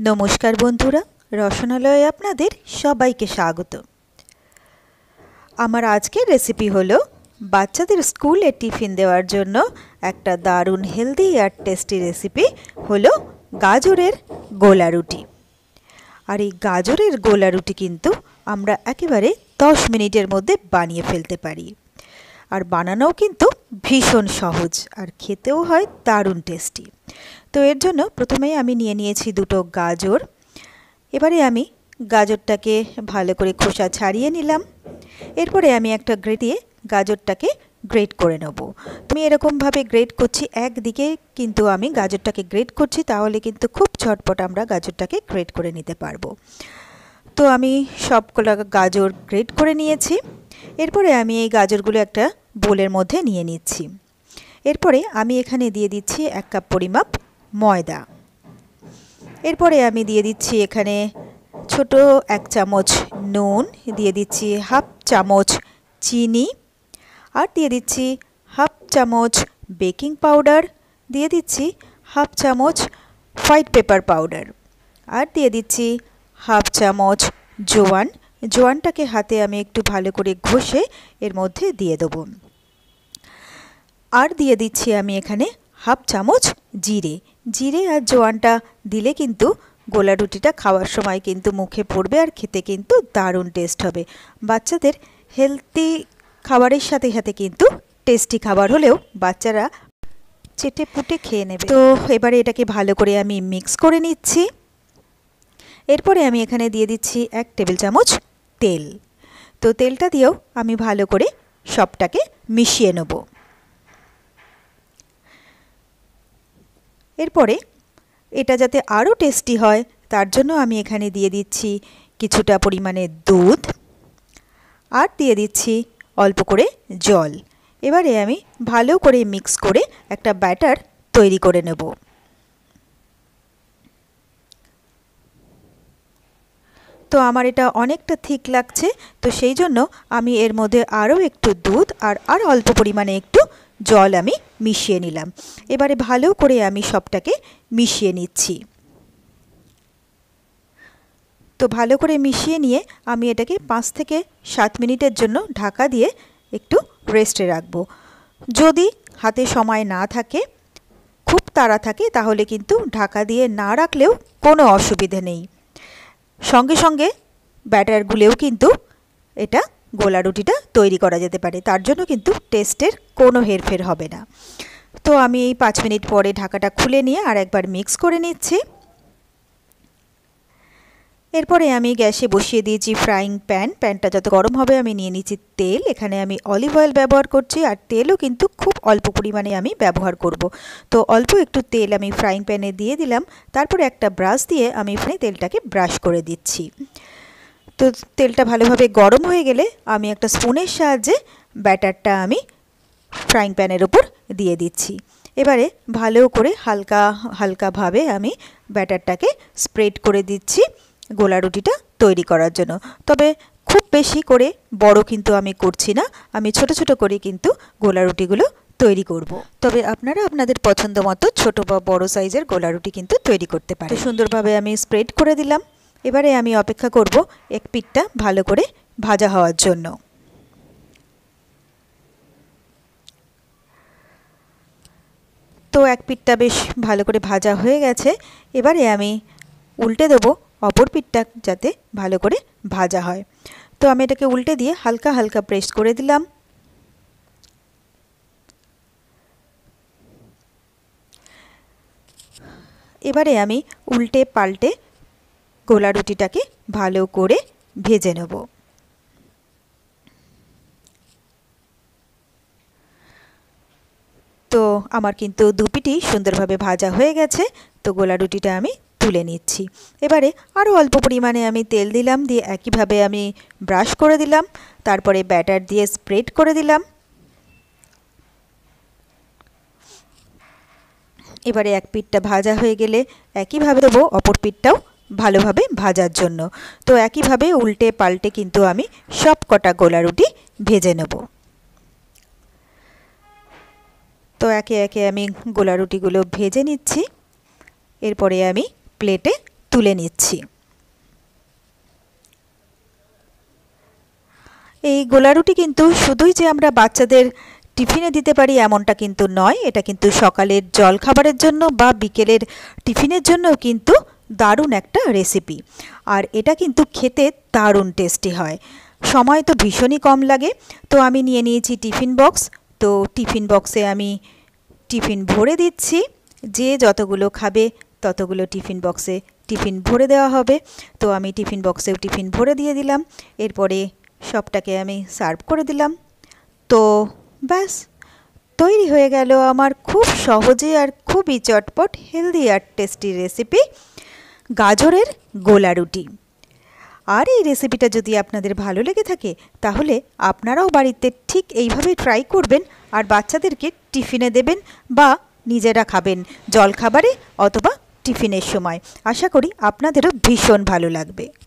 নমস্কার বন্ধুরা, রসনালয়ে আপনাদের সবাইকে স্বাগত। আমার আজকের রেসিপি হলো বাচ্চাদের স্কুলে টিফিন দেওয়ার জন্য একটা দারুণ হেলদি আর টেস্টি রেসিপি হলো গাজরের গোলা রুটি। আর এই গাজরের গোলা রুটি কিন্তু আমরা একেবারে 10 মিনিটের মধ্যে বানিয়ে ফেলতে পারি। আর বানানোও কিন্তু ভীষণ সহজ আর খেতেও হয় দারুণ টেস্টি। তো এর জন্য প্রথমেই আমি নিয়ে নিয়েছি দুটো গাজর। এবারে আমি গাজরটাকে ভালো করে খোসা ছাড়িয়ে নিলাম। এরপরে আমি একটা গ্রেট দিয়ে গাজরটাকে গ্রেট করে নেব। আমি এরকমভাবে গ্রেট করছি, একদিকে কিন্তু আমি গাজরটাকে গ্রেট করছি, তাহলে কিন্তু খুব ঝটপট আমরা গাজরটাকে গ্রেট করে নিতে পারবো। তো আমি সবগুলো গাজর গ্রেট করে নিয়েছি। এরপরে আমি এই গাজরগুলো একটা বোলের মধ্যে নিয়ে নিচ্ছি। এরপরে আমি এখানে দিয়ে দিচ্ছি 1 কাপ পরিমাপ ময়দা। এরপরে আমি দিয়ে দিচ্ছি এখানে ছোট 1 চামচ নুন, দিয়ে দিচ্ছি হাফ চামচ চিনি, আর দিয়ে দিচ্ছি হাফ চামচ বেকিং পাউডার, দিয়ে দিচ্ছি হাফ চামচ হোয়াইট পেপার পাউডার, আর দিয়ে দিচ্ছি হাফ চামচ জোয়ান। জোয়ানটাকে হাতে আমি একটু ভালো করে ঘষে এর মধ্যে দিয়ে দেব। আর দিয়ে দিচ্ছি আমি এখানে হাফ চামচ জিরে। জিরে আর জোয়ানটা দিলে কিন্তু গোলা রুটিটা খাওয়ার সময় কিন্তু মুখে পড়বে আর খেতে কিন্তু দারুণ টেস্ট হবে। বাচ্চাদের হেলদি খাবারের সাথে সাথে কিন্তু টেস্টি খাবার হলেও বাচ্চারা চেটে পুটে খেয়ে নেবে। তো এবারে এটাকে ভালো করে আমি মিক্স করে নিচ্ছি। এরপরে আমি এখানে দিয়ে দিচ্ছি 1 টেবিল চামচ তেল। তো তেলটা দিয়েও আমি ভালো করে সবটাকে মিশিয়ে নেব। এরপরে এটা যাতে আরও টেস্টি হয় তার জন্য আমি এখানে দিয়ে দিচ্ছি কিছুটা পরিমাণে দুধ, আর দিয়ে দিচ্ছি অল্প করে জল। এবারে আমি ভালো করে মিক্স করে একটা ব্যাটার তৈরি করে নেব। তো আমার এটা অনেকটা থিক লাগছে, তো সেই জন্য আমি এর মধ্যে আরও একটু দুধ আর অল্প পরিমাণে একটু জল আমি মিশিয়ে নিলাম। এবারে ভালো করে আমি সবটাকে মিশিয়ে নিচ্ছি। তো ভালো করে মিশিয়ে নিয়ে আমি এটাকে 5 থেকে 7 মিনিটের জন্য ঢাকা দিয়ে একটু রেস্টে রাখবো। যদি হাতে সময় না থাকে, খুব তাড়া থাকে, তাহলে কিন্তু ঢাকা দিয়ে না রাখলেও কোনো অসুবিধে নেই। সঙ্গে সঙ্গে ব্যাটার গুলেও কিন্তু এটা গোলা রুটিটা তৈরি করা যেতে পারে, তার জন্য কিন্তু টেস্টের কোনো হেরফের হবে না। তো আমি এই 5 মিনিট পরে ঢাকাটা খুলে নিয়ে আর একবার মিক্স করে নিচ্ছি। এরপরে আমি গ্যাসে বসিয়ে দিয়েছি ফ্রাইং প্যান। প্যানটা যত গরম হবে আমি নিয়ে নিচ্ছি তেল। এখানে আমি অলিভ অয়েল ব্যবহার করছি, আর তেলও কিন্তু খুব অল্প পরিমাণে আমি ব্যবহার করব। তো অল্প একটু তেল আমি ফ্রাইং প্যানে দিয়ে দিলাম। তারপরে একটা ব্রাশ দিয়ে আমি এখানে তেলটাকে ব্রাশ করে দিচ্ছি। তো তেলটা ভালোভাবে গরম হয়ে গেলে আমি একটা স্পুনের সাহায্যে ব্যাটারটা আমি ফ্রাইং প্যানের ওপর দিয়ে দিচ্ছি। এবারে ভালো করে হালকা হালকাভাবে আমি ব্যাটারটাকে স্প্রেড করে দিচ্ছি গোলা রুটিটা তৈরি করার জন্য। তবে খুব বেশি করে বড় কিন্তু আমি করছি না, আমি ছোট ছোট করে কিন্তু গোলা রুটিগুলো তৈরি করব। তবে আপনারা আপনাদের পছন্দ মতো ছোট বা বড় সাইজের গোলা রুটি কিন্তু তৈরি করতে পারেন। সুন্দরভাবে আমি স্প্রেড করে দিলাম। এবারে আমি অপেক্ষা করব এক পিঠটা ভালো করে ভাজা হওয়ার জন্য। তো এক পিঠটা বেশ ভালো করে ভাজা হয়ে গেছে। এবারে আমি উল্টে দেবো অপর পিঠটা যাতে ভালো করে ভাজা হয়। তো আমি এটাকে উল্টে দিয়ে হালকা হালকা প্রেস করে দিলাম। এবারে আমি উল্টে পাল্টে গোলা রুটিটাকে ভালো করে ভেজে নেব। তো আমার কিন্তু দুপিটি সুন্দরভাবে ভাজা হয়ে গেছে। তো গোলা রুটিটা আমি তুলে নিচ্ছি। এবারে আরও অল্প পরিমাণে আমি তেল দিলাম, দিয়ে একইভাবে আমি ব্রাশ করে দিলাম। তারপরে ব্যাটার দিয়ে স্প্রেড করে দিলাম। এবারে এক পিঠটা ভাজা হয়ে গেলে একইভাবে দেবো অপর পিঠটাও ভালোভাবে ভাজার জন্য। তো একইভাবে উল্টে পাল্টে কিন্তু আমি সব কটা গোলা রুটি ভেজে নেব। তো একে একে আমি গোলা রুটিগুলো ভেজে নিচ্ছি। এরপরে আমি প্লেটে তুলে নিচ্ছি। এই গোলা রুটি কিন্তু শুধুই যে আমরা বাচ্চাদের টিফিনে দিতে পারি এমনটা কিন্তু নয়, এটা কিন্তু সকালের জলখাবারের জন্য বা বিকেলের টিফিনের জন্যও কিন্তু দারুণ একটা রেসিপি। আর এটা কিন্তু খেতে দারুণ টেস্টি হয়। সময় তো ভীষণই কম লাগে। তো আমি নিয়ে নিয়েছি টিফিন বক্স। তো টিফিন বক্সে আমি টিফিন ভরে দিচ্ছি। যে যতগুলো খাবে ততগুলো টিফিন বক্সে টিফিন ভরে দেওয়া হবে। তো আমি টিফিন বক্সেও টিফিন ভরে দিয়ে দিলাম। এরপরে সবটাকে আমি সার্ভ করে দিলাম। তো ব্যাস, তৈরি হয়ে গেল আমার খুব সহজে আর খুবই চটপট হেলদি আর টেস্টি রেসিপি গাজরের গোলা রুটি। আর এই রেসিপিটা যদি আপনাদের ভালো লেগে থাকে তাহলে আপনারাও বাড়িতে ঠিক এইভাবে ট্রাই করবেন আর বাচ্চাদেরকে টিফিনে দেবেন বা নিজেরা খাবেন জলখাবারে অথবা টিফিনের সময়। আশা করি আপনাদেরও ভীষণ ভালো লাগবে।